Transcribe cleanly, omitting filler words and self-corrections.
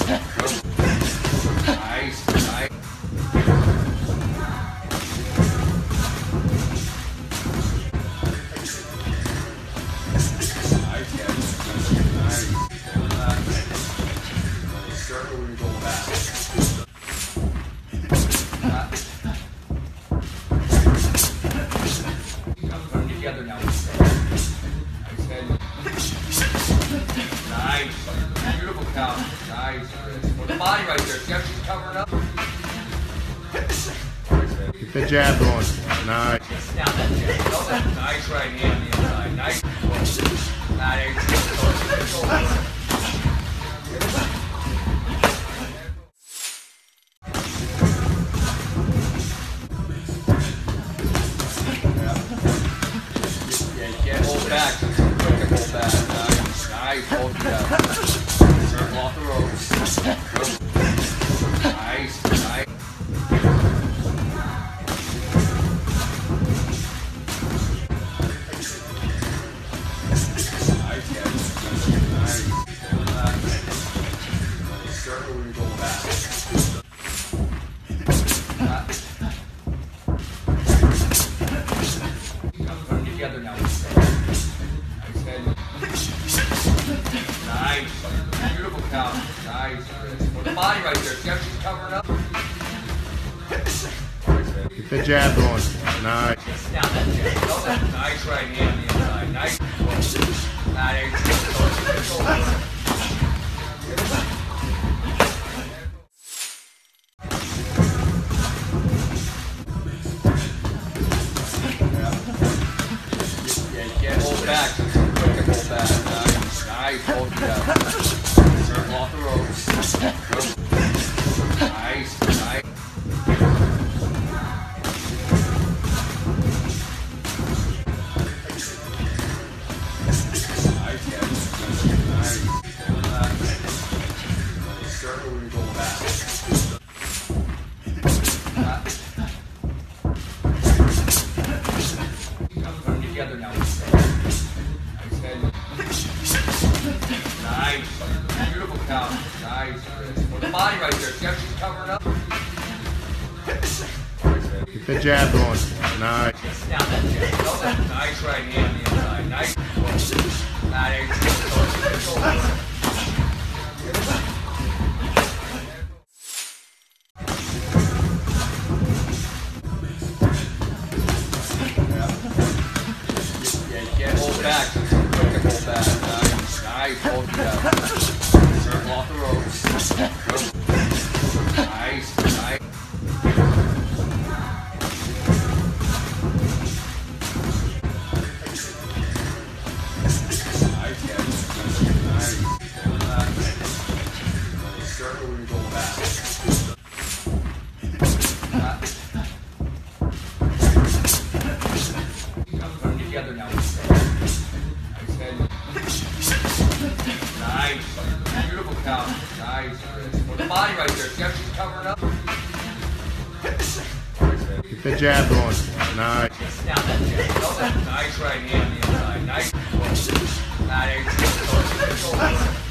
Nice, nice. Circle when you go back. Put them together now. Nice. Beautiful count. Nice. Put the body right there. See how she's covering up? Get the jab going. Nice. Down that jab. Nice right hand on the inside. Nice. Can't hold back. Hold back. Nice. Hold together. Circle off the ropes. Nice. Nice. Circle when you go back. Put them together now. Nice. Beautiful count. Nice. Put the body right there. See how she's covering up? Get the jab going. Nice. Down that jab. Nice right hand on the inside. Nice. Can't hold back. Hold back. Nice. Hold together. Circle off the ropes. Nice. Nice. Circle when you go back. Put them together now. Nice. Beautiful count. Nice. Put the body right there. See how she's covering up? Get the jab going. Nice. Down that jab. Nice right hand on the inside. Nice. Can't hold back. Hold back. Nice. Hold together. Circle off the ropes. Nice. Nice. Circle when you go back. Put them together now. Nice. Beautiful count. Nice. Put the body right there. See how she's covering up? Get the jab going. Nice. Down that jab. Nice right hand on the inside. Nice.